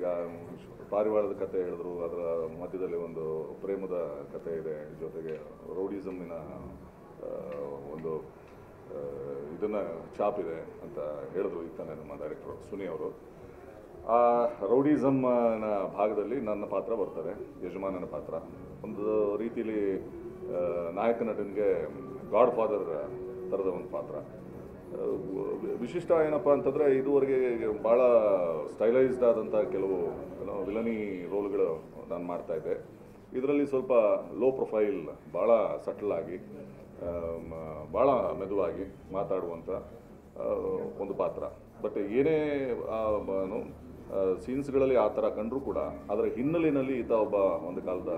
ಈಗ ಪಾರಿವಾಳದ ಕತೆ ಹೇಳಿದ್ರು, ಅದರ ಮಧ್ಯದಲ್ಲಿ ಒಂದು ಪ್ರೇಮದ ಕತೆ ಇದೆ, ಜೊತೆಗೆ ರೌಡಿಸಮ್ಮಿನ ಒಂದು ಇದನ್ನು ಛಾಪ್ ಇದೆ ಅಂತ ಹೇಳಿದ್ರು ಈಗ ತಾನೇ ನಮ್ಮ ಡೈರೆಕ್ಟರ್ ಸುನಿ ಅವರು. ಆ ರೌಡಿಸಮ್ನ ಭಾಗದಲ್ಲಿ ನನ್ನ ಪಾತ್ರ ಬರ್ತಾರೆ, ಯಜಮಾನನ ಪಾತ್ರ. ಒಂದು ರೀತಿಯಲ್ಲಿ ನಾಯಕ ನಟನಿಗೆ ಗಾಡ್ ಫಾದರ್ ಥರದ ಒಂದು ಪಾತ್ರ. ವಿಶಿಷ್ಟ ಏನಪ್ಪ ಅಂತಂದರೆ, ಇದುವರೆಗೆ ಭಾಳ ಸ್ಟೈಲೈಸ್ಡ್ ಆದಂಥ ಕೆಲವು ವಿಲನಿ ರೋಲ್ಗಳು ನಾನು ಮಾಡ್ತಾಯಿದ್ದೆ. ಇದರಲ್ಲಿ ಸ್ವಲ್ಪ ಲೋ ಪ್ರೊಫೈಲ್, ಭಾಳ ಸಟಲ್ ಆಗಿ, ಭಾಳ ಮೆದುವಾಗಿ ಮಾತಾಡುವಂಥ ಒಂದು ಪಾತ್ರ. ಬಟ್ ಏನೇ ಸೀನ್ಸ್ಗಳಲ್ಲಿ ಆ ಥರ ಕಂಡರೂ ಕೂಡ ಅದರ ಹಿನ್ನೆಲೆಯಲ್ಲಿ ಈತ ಒಬ್ಬ ಒಂದು ಕಾಲದ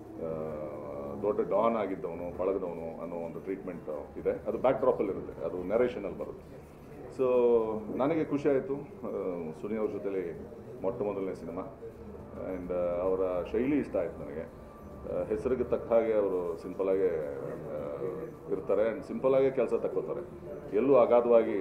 ದೊಡ್ಡ ಡಾನ್ ಆಗಿದ್ದವನು, ಬಳಗದವನು ಅನ್ನೋ ಒಂದು ಟ್ರೀಟ್ಮೆಂಟ್ ಇದೆ. ಅದು ಬ್ಯಾಕ್ ಡ್ರಾಪಲ್ಲಿರುತ್ತೆ, ಅದು ನರೇಷನಲ್ಲಿ ಬರುತ್ತೆ. ಸೊ ನನಗೆ ಖುಷಿ ಆಯಿತು ಸುನಿ ಅವ್ರ ಜೊತೆಲಿ ಮೊದಲನೇ ಸಿನಿಮಾ. ಆ್ಯಂಡ್ ಅವರ ಶೈಲಿ ಇಷ್ಟ ಆಯಿತು ನನಗೆ. ಹೆಸರಿಗೆ ತಕ್ಕ ಹಾಗೆ ಅವರು ಸಿಂಪಲಾಗೇ ಇರ್ತಾರೆ ಆ್ಯಂಡ್ ಸಿಂಪಲಾಗೇ ಕೆಲಸ ತಕ್ಕೋತಾರೆ. ಎಲ್ಲೂ ಅಗಾಧವಾಗಿ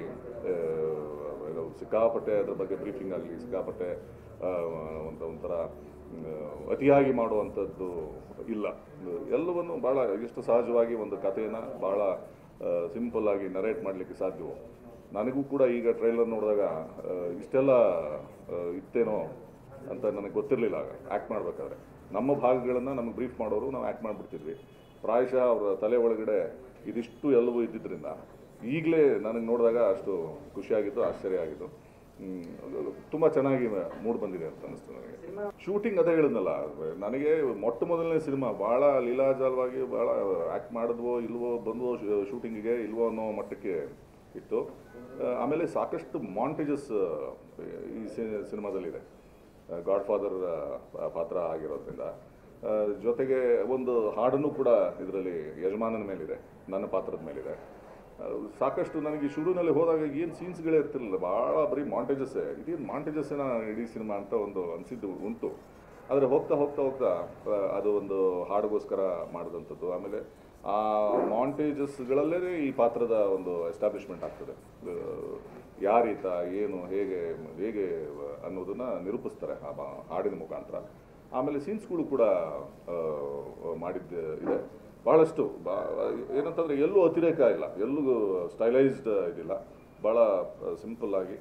ಸಿಕ್ಕಾಪಟ್ಟೆ ಅದ್ರ ಬಗ್ಗೆ ಬ್ರೀಫಿಂಗ್ ಆಗಲಿ, ಸಿಕ್ಕಾಪಟ್ಟೆ ಒಂಥರ ಅತಿಯಾಗಿ ಮಾಡುವಂಥದ್ದು ಇಲ್ಲ. ಎಲ್ಲವನ್ನು ಭಾಳ ಎಷ್ಟು ಸಹಜವಾಗಿ ಒಂದು ಕಥೆಯನ್ನು ಭಾಳ ಸಿಂಪಲ್ಲಾಗಿ ನರೇಟ್ ಮಾಡಲಿಕ್ಕೆ ಸಾಧ್ಯವೋ. ನನಗೂ ಕೂಡ ಈಗ ಟ್ರೈಲರ್ ನೋಡಿದಾಗ ಇಷ್ಟೆಲ್ಲ ಇತ್ತೇನೋ ಅಂತ ನನಗೆ ಗೊತ್ತಿರಲಿಲ್ಲ. ಆಗ ಆ್ಯಕ್ಟ್ ಮಾಡಬೇಕಾದ್ರೆ ನಮ್ಮ ಭಾಗಗಳನ್ನು ನಮಗೆ ಬ್ರೀಫ್ ಮಾಡೋರು ನಾವು ಆ್ಯಕ್ಟ್ ಮಾಡಿಬಿಡ್ತಿದ್ವಿ. ಪ್ರಾಯಶಃ ಅವರ ತಲೆ ಒಳಗಡೆ ಇದಿಷ್ಟು ಎಲ್ಲವೂ ಇದ್ದಿದ್ದರಿಂದ ಈಗಲೇ ನನಗೆ ನೋಡಿದಾಗ ಅಷ್ಟು ಖುಷಿಯಾಗಿತ್ತು, ಆಶ್ಚರ್ಯ ಆಗಿತ್ತು. ತುಂಬ ಚೆನ್ನಾಗಿ ಮೂಡ್ ಬಂದಿದೆ ಅಂತ ಅನ್ನಿಸ್ತು ನನಗೆ. ಶೂಟಿಂಗ್ ಅದೇ ಹೇಳಿದ್ನಲ್ಲ, ನನಗೆ ಮೊದಲನೇ ಸಿನಿಮಾ ಭಾಳ ಲೀಲಾಜಾಲವಾಗಿ ಭಾಳ ಆ್ಯಕ್ಟ್ ಮಾಡಿದ್ವೋ ಇಲ್ವೋ, ಬಂದ್ವೋ ಶೂಟಿಂಗಿಗೆ ಇಲ್ವೋ ಅನ್ನೋ ಮಟ್ಟಕ್ಕೆ ಇತ್ತು. ಆಮೇಲೆ ಸಾಕಷ್ಟು ಮಾಂಟೇಜಸ್ ಈ ಸಿನಿಮಾದಲ್ಲಿದೆ, ಗಾಡ್ ಫಾದರ್ ಪಾತ್ರ ಆಗಿರೋದ್ರಿಂದ. ಜೊತೆಗೆ ಒಂದು ಹಾಡನ್ನು ಕೂಡ ಇದರಲ್ಲಿ ಯಜಮಾನನ ಮೇಲಿದೆ, ನನ್ನ ಪಾತ್ರದ ಮೇಲಿದೆ. ಸಾಕಷ್ಟು ನನಗೆ ಶುರುವಿನಲ್ಲಿ ಹೋದಾಗ ಏನು ಸೀನ್ಸ್ಗಳೇ ಇರ್ತಿರಲಿಲ್ಲ, ಭಾಳ ಬರೀ ಮಾಂಟೇಜಸ್ಸೇ. ಇದೇನು ಮಾಂಟೇಜಸ್ಸೇನ ಇಡೀ ಸಿನಿಮಾ ಅಂತ ಒಂದು ಅನಿಸಿದ್ದು ಉಂಟು. ಆದರೆ ಹೋಗ್ತಾ ಹೋಗ್ತಾ ಹೋಗ್ತಾ ಅದು ಒಂದು ಹಾಡಿಗೋಸ್ಕರ ಮಾಡಿದಂಥದ್ದು. ಆಮೇಲೆ ಆ ಮಾಂಟೇಜಸ್ಗಳಲ್ಲೇ ಈ ಪಾತ್ರದ ಒಂದು ಎಸ್ಟಾಬ್ಲಿಷ್ಮೆಂಟ್ ಆಗ್ತದೆ. ಯಾರೀತ, ಏನು, ಹೇಗೆ ಹೇಗೆ ಅನ್ನೋದನ್ನು ನಿರೂಪಿಸ್ತಾರೆ ಆ ಹಾಡಿನ ಮುಖಾಂತರ. ಆಮೇಲೆ ಸೀನ್ಸ್ಗಳು ಕೂಡ ಮಾಡಿದ್ದು ಇದೆ ಭಾಳಷ್ಟು. ಏನಂತಂದರೆ ಎಲ್ಲೂ ಅತಿರೇಕ ಇಲ್ಲ, ಎಲ್ಲೂ ಸ್ಟೈಲೈಸ್ಡ್ ಇದಿಲ್ಲ, ಭಾಳ ಸಿಂಪಲ್ಲಾಗಿ.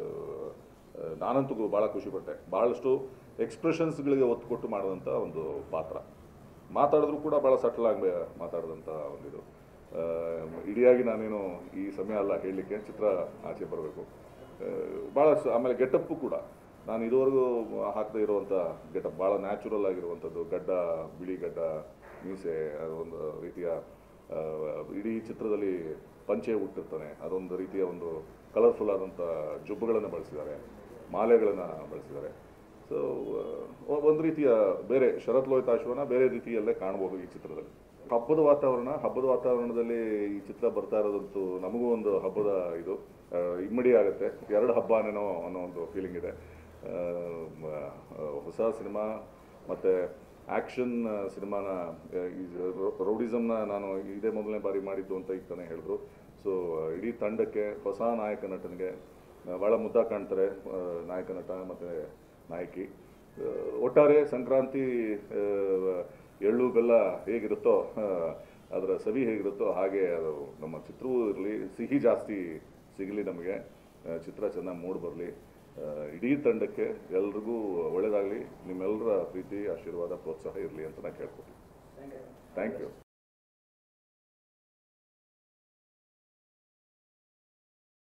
ನಾನಂತೂ ಭಾಳ ಖುಷಿಪಟ್ಟೆ. ಭಾಳಷ್ಟು ಎಕ್ಸ್ಪ್ರೆಷನ್ಸ್ಗಳಿಗೆ ಒತ್ತು ಕೊಟ್ಟು ಮಾಡಿದಂಥ ಒಂದು ಪಾತ್ರ. ಮಾತಾಡಿದ್ರು ಕೂಡ ಭಾಳ ಸಟಲಾಗಿ ಮಾತಾಡಿದಂಥ ಒಂದಿದು. ಇಡಿಯಾಗಿ ನಾನೇನು ಈ ಸಮಯ ಅಲ್ಲ ಹೇಳಲಿಕ್ಕೆ, ಚಿತ್ರ ಆಚೆ ಬರಬೇಕು ಭಾಳಷ್ಟು. ಆಮೇಲೆ ಗೆಟಪ್ಪು ಕೂಡ ನಾನು ಇದುವರೆಗೂ ಹಾಕದೇ ಇರುವಂಥ ಗೆಟಪ್, ಭಾಳ ನ್ಯಾಚುರಲ್ ಆಗಿರುವಂಥದ್ದು. ಗಡ್ಡ, ಬಿಳಿ ಗಡ್ಡ, ಮೀಸೆ, ಅದೊಂದು ರೀತಿಯ ಇಡೀ ಚಿತ್ರದಲ್ಲಿ ಪಂಚೆ ಹುಟ್ಟಿರ್ತಾನೆ, ಅದೊಂದು ರೀತಿಯ ಒಂದು ಕಲರ್ಫುಲ್ ಆದಂಥ ಜುಬ್ಬುಗಳನ್ನು ಬಳಸಿದ್ದಾರೆ, ಮಾಲೆಗಳನ್ನು ಬಳಸಿದ್ದಾರೆ. ಸೊ ಒಂದು ರೀತಿಯ ಬೇರೆ ಶರತ್ ಲೋಹಿತಾಶ್ವನ ಬೇರೆ ರೀತಿಯಲ್ಲೇ ಕಾಣ್ಬೋದು ಈ ಚಿತ್ರದಲ್ಲಿ. ಹಬ್ಬದ ವಾತಾವರಣದಲ್ಲಿ ಈ ಚಿತ್ರ ಬರ್ತಾ ಇರೋದಂತೂ ನಮಗೂ ಒಂದು ಹಬ್ಬದ ಇದು ಇಮ್ಮಡಿ ಆಗುತ್ತೆ. ಎರಡು ಹಬ್ಬನೇನೋ ಅನ್ನೋ ಒಂದು ಫೀಲಿಂಗ್ ಇದೆ. ಹೊಸ ಸಿನಿಮಾ ಮತ್ತು ಆ್ಯಕ್ಷನ್ ಸಿನಿಮಾನ, ಈ ರೌಡಿಸಮ್ನ ನಾನು ಇದೇ ಮೊದಲನೇ ಬಾರಿ ಮಾಡಿದ್ದು ಅಂತ ಈಗ ತಾನೇ ಹೇಳಿದ್ರು. ಸೊ ಇಡೀ ತಂಡಕ್ಕೆ, ಹೊಸ ನಾಯಕ ನಟನಿಗೆ ಭಾಳ ಮುದ್ದ ಕಾಣ್ತಾರೆ ನಾಯಕ ನಟ ಮತ್ತು ನಾಯಕಿ. ಒಟ್ಟಾರೆ ಸಂಕ್ರಾಂತಿ ಎಳ್ಳು ಬೆಲ್ಲ ಹೇಗಿರುತ್ತೋ, ಅದರ ಸವಿ ಹೇಗಿರುತ್ತೋ ಹಾಗೆ ಅದು ನಮ್ಮ ಚಿತ್ರವೂ ಇರಲಿ, ಸಿಹಿ ಜಾಸ್ತಿ ಸಿಗಲಿ, ನಮಗೆ ಚಿತ್ರ ಚೆನ್ನಾಗಿ ಮೂಡಿ ಬರಲಿ. ಇಡೀ ತಂಡಕ್ಕೆ ಎಲ್ರಿಗೂ ಒಳ್ಳೆಯದಾಗಲಿ. ನಿಮ್ಮೆಲ್ಲರ ಪ್ರೀತಿ, ಆಶೀರ್ವಾದ, ಪ್ರೋತ್ಸಾಹ ಇರಲಿ ಅಂತ ನಾನು ಕೇಳ್ಕೊತೀನಿ. Thank you.